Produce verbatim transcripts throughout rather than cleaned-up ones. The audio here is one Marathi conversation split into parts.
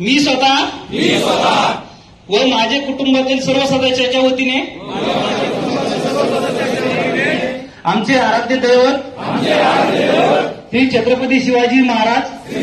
मी स्वतः मी स्वतः व माझे कुटुंबातील सर्व सदस्याच्या वतीने आमचे आराध्य दैवत आमचे आराध्य दैवत श्री छत्रपती शिवाजी महाराज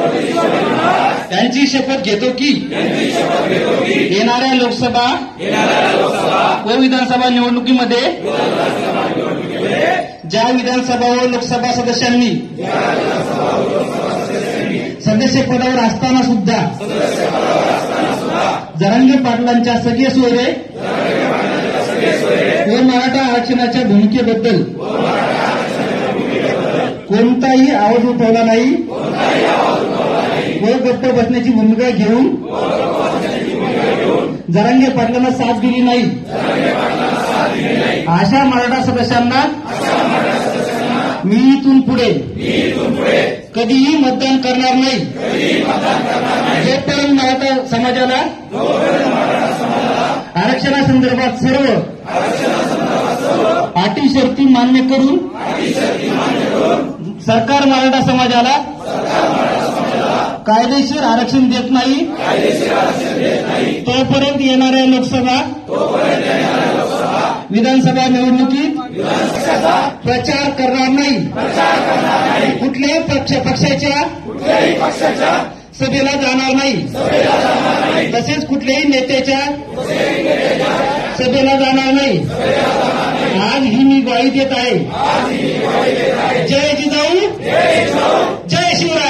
यांची शपथ घेतो की यांची शपथ घेतो की येणाऱ्या लोकसभा येणाऱ्या लोकसभा व विधानसभा निवडणुकीमध्ये विधानसभा निवडणुकीमध्ये ज्या विधानसभा व लोकसभा सदस्यांनी ज्या विधानसभा व लोकसभा सदस्यांनी सदस्य पदावर असताना सुद्धा सदस्य पदावर असताना सुद्धा जरांगे पाटलांच्या सगळे सोयरे जरांगे पाटलांच्या सगळे सोयरे व मराठा आरक्षणाच्या भूमिकेबद्दल व मराठा आरक्षणाच्या भूमिकेबद्दल कोणताही आवाज उठवला नाही कोणताही आवाज उठवला नाही व गप्प बसण्याची भूमिका घेऊन व गप्प बसण्याची भूमिका घेऊन जरांगे पाटलांना साथ दिली नाही. जरांगे पाटलांना साथ दिली नाही. अशा मराठा सदस्यांना अशा मराठा सदस्यांना मी इथून पुढे मी इथून पुढे कधीही मतदान करणार नाही. कधीही मतदान करणार नाही. जोपर्यंत मराठा समाजाला जोपर्यंत मराठा समाजाला आरक्षणासंदर्भात सर्व आरक्षणासंदर्भात सर्व अटी शर्ती मान्य करून अटी शर्ती मान्य करून सरकार मराठा समाजाला सरकार मराठा समाजाला कायदेशीर आरक्षण देत नाही कायदेशीर आरक्षण देत नाही तोपर्यंत येणाऱ्या लोकसभा तोपर्यंत येणाऱ्या लोकसभा विधानसभा निवडणुकीत विधानसभेचा प्रचार करणार नाही. प्रचार करणार नाही. कुठल्याही पक्ष पक्षाच्या कुठल्याही पक्षाच्या सभेला जाणार नाही. सभेला जाणार नाही. तसेच कुठल्याही नेत्याच्या कुठल्याही नेत्याच्या सभेला जाणार नाही. सभेला जाणार नाही. आज ही मी ग्वाही देत आहे. आज ही ग्वाही देत आहे. जय जिजाऊ जय जिजाऊ जय शिवराय.